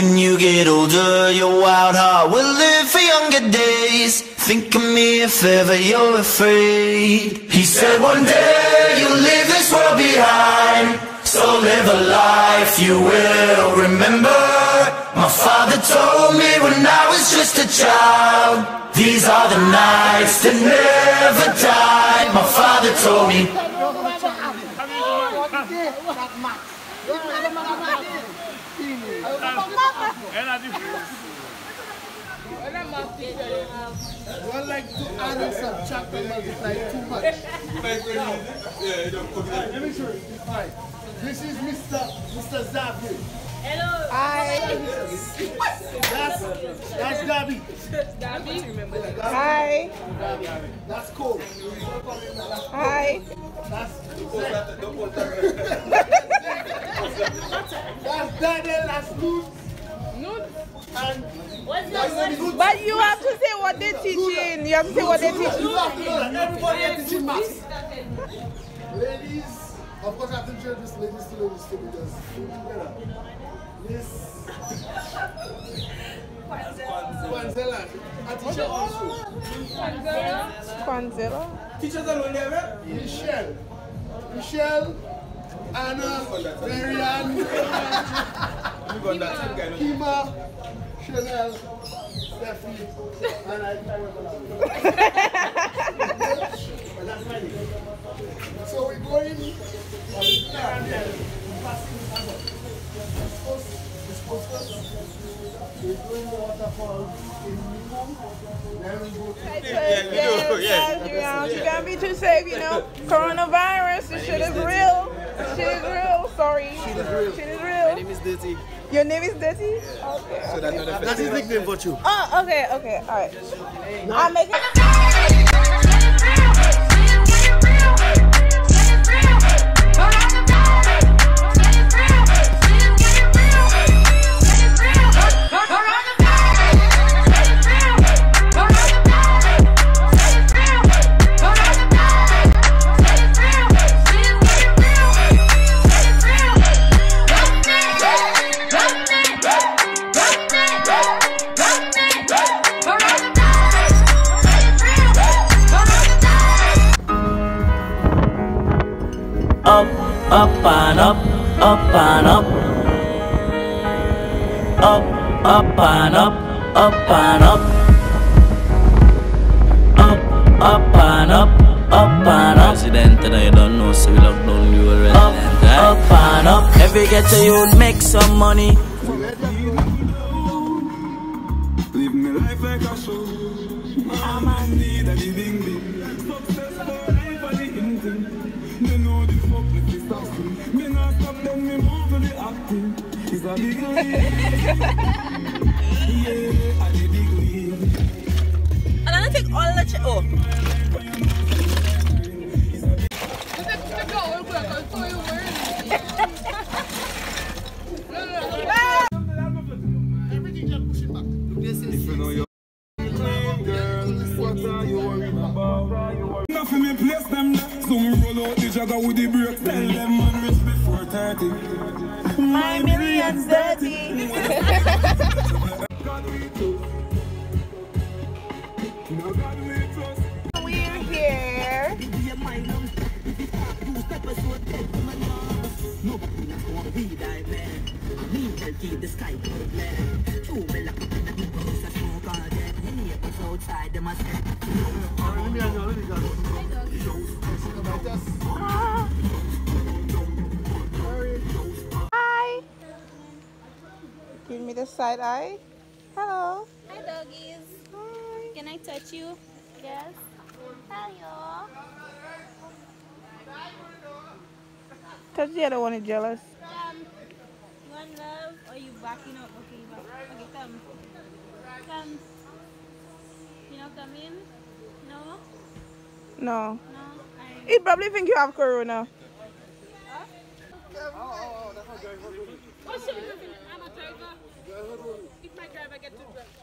When you get older, your wild heart will live for younger days. Think of me if ever you're afraid. He said one day you'll leave this world behind, so live a life you will remember. My father told me when I was just a child, these are the nights that never die. My father told me. Well, like to add and subtract and multiply too much. Let me show you. Hi. This is Mr. Zabi. Hello. Hi. That's Gabi. Gabi. Hi. That's Cole. Hi. That's Daniel. That's Nude. And but you have to say what they're teaching. You have to say what they're teaching. You have to know that everybody is teaching maths. Ladies, of course I have to introduce ladies to ladies too because we're together. Miss Kwanzela, a teacher also. Kwanzela? Teachers alone there, right? Michelle, Anna, Marianne, Kima, Chanel, Stephanie, and I remember that. That's my name. So we're going we're doing the waterfall in Micoud. Then we go to You can't be too safe, you know. Coronavirus, this shit is real. This shit is real. Sorry. Shit is real. Shit is real. My name is Dirty. Your name is Dirty? Okay. So that's his nickname for you. Oh, okay, alright. I'll make it. Up and up, up and up. Up and up, up and up. Up and up, up and up. Resident and I don't know, so we lock down you already. Up and up. Every ghetto you'd make some money. Live me life like a show. I'm in need of the ding ding. Successful life for the hinting. They know the fuck with the stuffing. Me not stop them, me move to the acting. It's a big league. Yeah, a big league. And I take all the oh. Everything just pushing back. This is If you know you're clean, girl, what are you worried about? Nothing me place them now. So me roll out the jagger with the brakes. Tell them man rich before 30. My million's dirty. God we trust. No God we trust. We're here. Hi. Give me the side eye. Hello. Hi doggies. Hi. Can I touch you? Yes. Hello. Touch the other one, is jealous. You want love or you backing up? Okay, you back. Okay, come. Come. You know, come in. No? No. No? He probably think you have corona. What's your name? I'm a driver. If my driver gets to drive.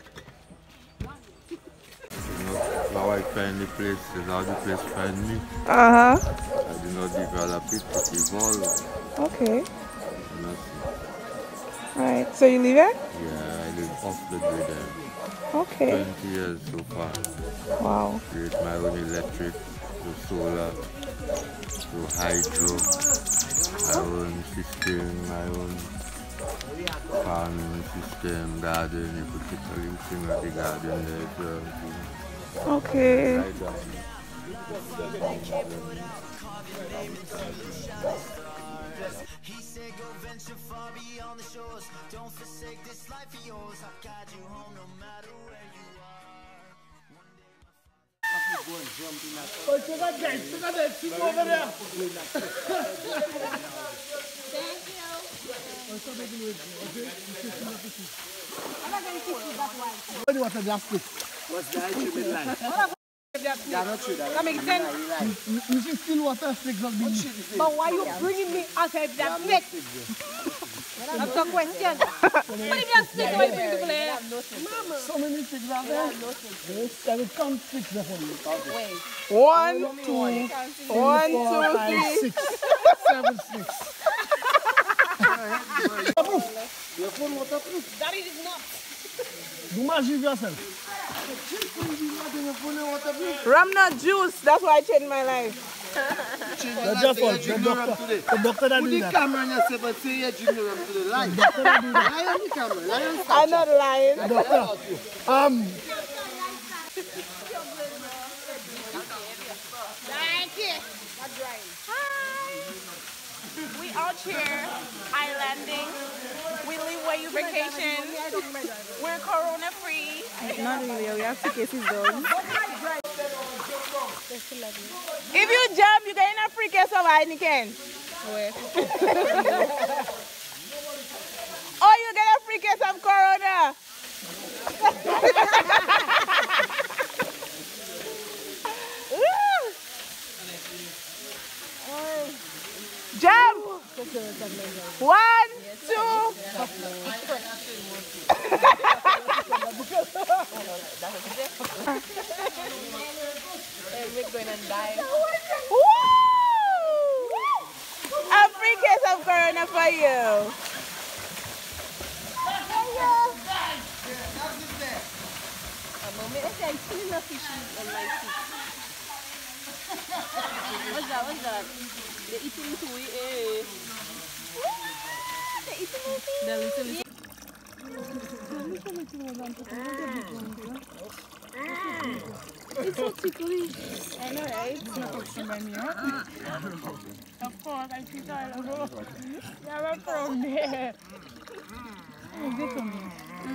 My wife find the place, how the place find me. Uh-huh. I do not develop it, it evolve. Okay. Alright. So you live here? Yeah, I live off the grid there. Okay. 20 years so far. Wow. Create my own electric, do solar, do hydro, my own system, my own farming system, garden, you could keep everything at the garden there as well. Okay. Like that. He said go venture far beyond the shores. Don't forsake this life of yours. I'll guide you home no matter where you are. Oh, check out that. Sit over there. Thank you. I'm not going to kiss you that one. What do you want to glass stick? What's the ultimate line? Yeah, not true. That makes sense. You see still water sticks not being But why you bringing me outside that snake? That's the question. What if you stick away from people here? so many sticks out there. Yes, I will count sticks there for you. Wait. 1, 2, 1, 2, 3. 6, 7 sticks. Your phone waterproof. That is not. Do magic yourself. Ram not juice. That's why I changed my life. That's your fault. The doctor that Put do the that. camera on yourself and say you're drinking them to the light. Doctor that do that. Lie on the camera. Lie on I'm not lying. Doctor. Thank you. We out here islanding. We live where you vacation. We're corona free. Not really. We have 2 cases done. If you jump, you get in a free case of Heineken. Or you get a free case of corona. Jump! 1, 2. We're going to die. Woo! A free case of corona for you. What's that? They're eating too. They're eating the little. It's so ticklish. I know, right? It's not from you. Of course, I think I love you. You're from there. Is it from me?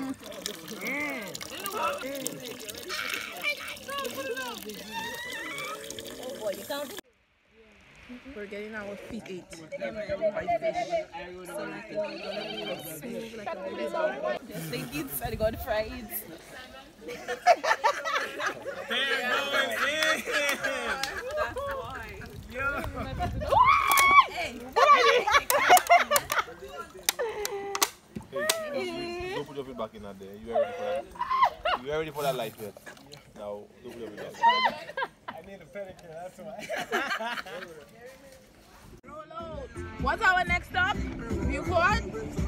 Oh boy, you can't. We're getting our feet ate by fish. So like we're gonna be smooth like a really just think it's and God fried. Don't put your feet back in there. You are ready for that life yet. Now, don't put your feet back. I need a pedicure, that's why. What's our next stop? Micoud?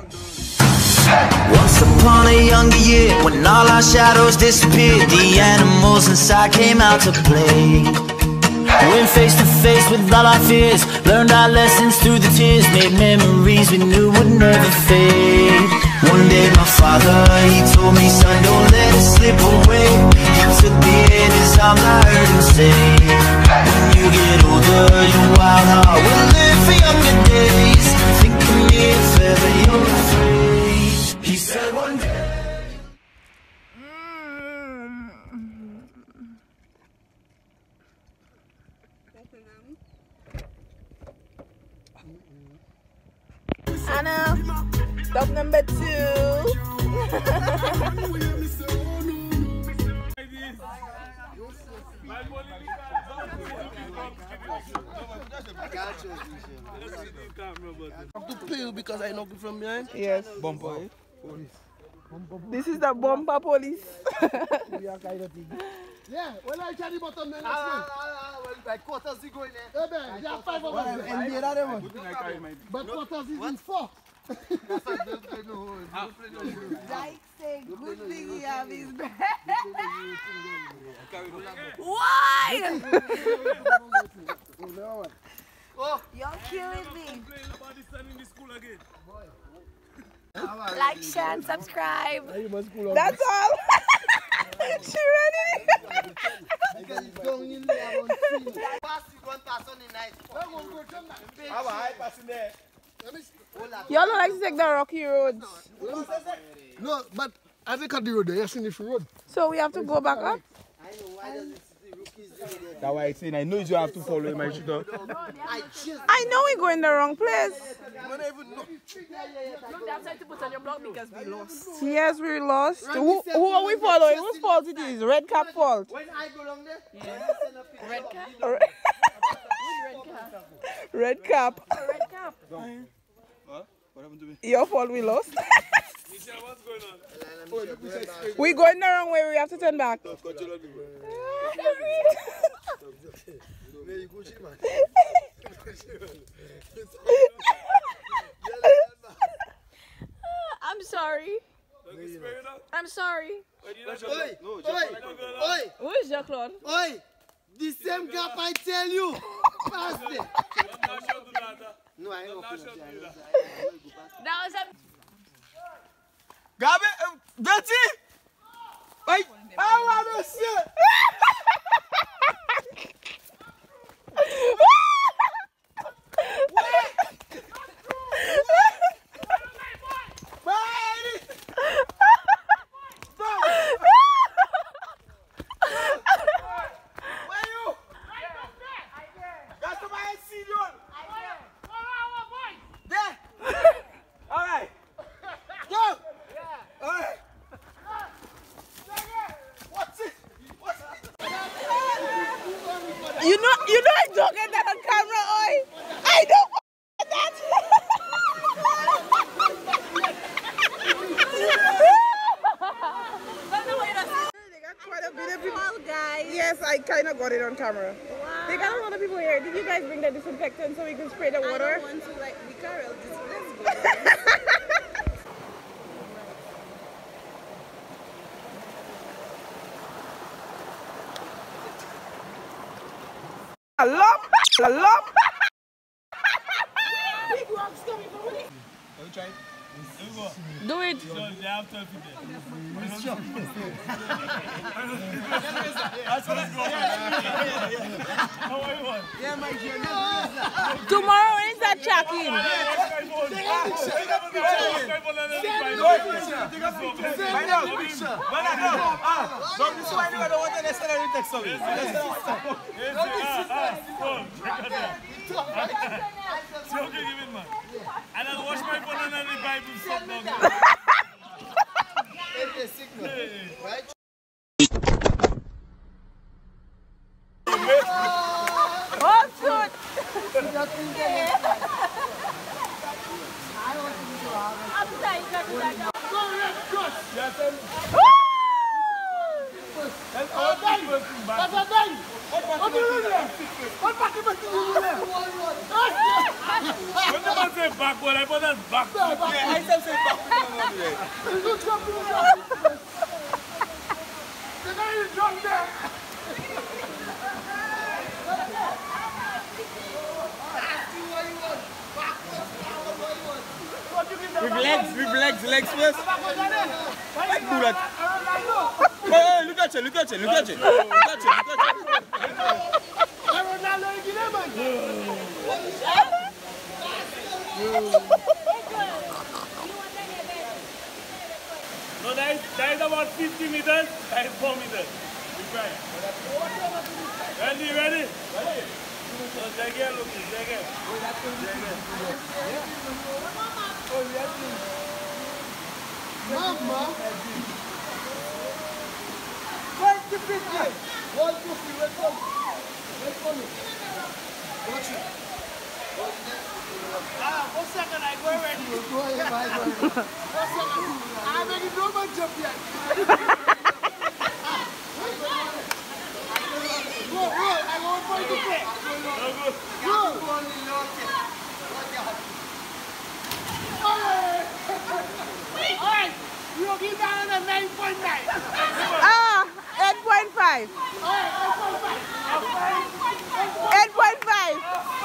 Once upon a younger year, when all our shadows disappeared, the animals inside came out to play. Went face to face with all our fears, learned our lessons through the tears, made memories we knew would never fade. One day my father, he told me, son, don't let it slip away. He took me in his arms, I heard him say, when you get older, your wild heart will live for younger days. Think of me if ever you're afraid. He said one day. Anna, stop number 2. I have to pay you because I knocked you from behind. Yes. Bumper. This is the bumper police. Yeah, when I carry bottom man, Like quarters you go in there. there are 5 of us. NBA that one. But quarters is in 4. Like say good thing he have his breath. Why? You're killing me. Like, share, and subscribe. That's all. She ready? Y'all don't like to take the rocky roads. No, but I think at the road there, you see the road. So we have to go back up? That's why I say, I know you have to follow my shooter. I know we're going the wrong place. Yes, we lost. Who are we following? Whose fault it is? Red Cap fault. When I go along there, Red cap? Red Cap. Red cap. What happened to me? Your fault we lost. What's going on? We going the wrong way. We have to turn back. I'm sorry. I'm sorry. Who is Jean-Claude? Oi! The same gap I tell you! Pass it! No, I ain't gonna That was a... Gabi, Betty! Wait, I want to see. You know I don't get that on camera, oi! I don't get that! They got quite a bit of people. guys. Yes, I kind of got it on camera. Wow. They got a lot of people here. Did you guys bring the disinfectant so we can spray the water? I don't want to, like, be Carol. Let's go. A lump! Big rocks coming from me. Do it! Tomorrow when is that check-in? And I'll wash my phone and the Bible stop now. right? Oh, shoot! I'm tired. When the man say backward, I put that backward. Yeah, I said say legs first. I do that. Hey, look at you. No, that is about 50 meters, that is 4 meters. Be right. Ready? So, Jagger, look, Jagger. Mama! Where's the picture? Where's the picture? Wait for me. Watch it. One second, I go already. Go ahead, 1 second. I'm ready to go jump yet. Go, I want to find the pick. Go. 8.5. 8.5.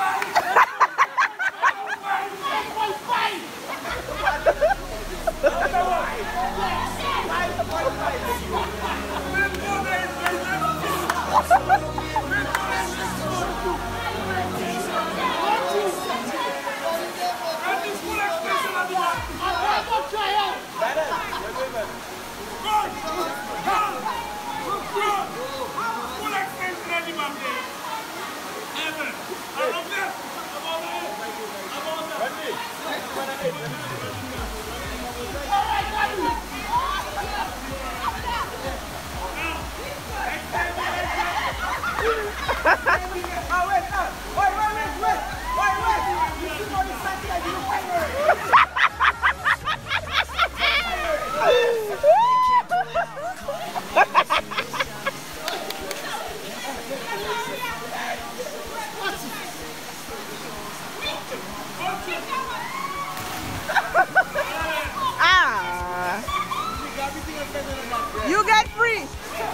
You get free.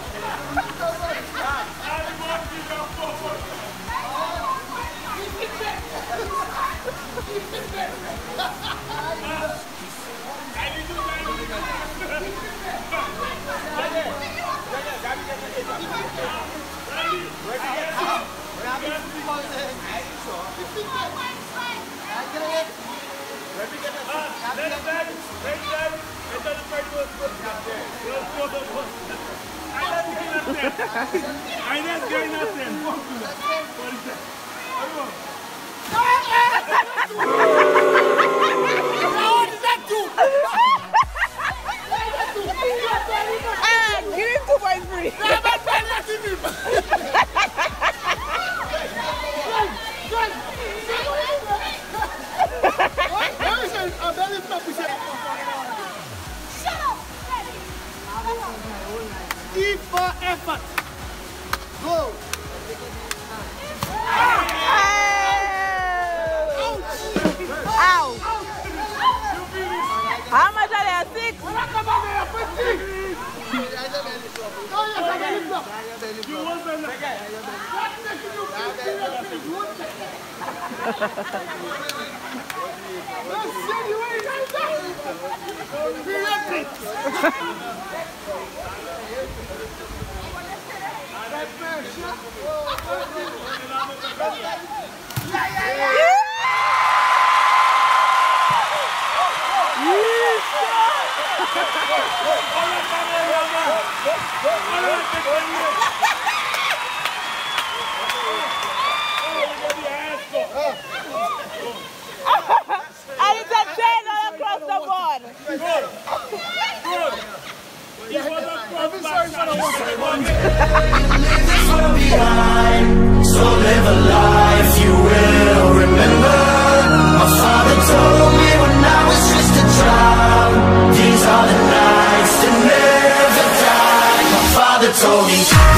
I didn't get nothing. Give him 2.3. E for effort. Go. Ow. How much are they? 6? And it's a chain all across the board. So live a life you will remember. My father told me when I was just a child, these are the nights that never die. My father told me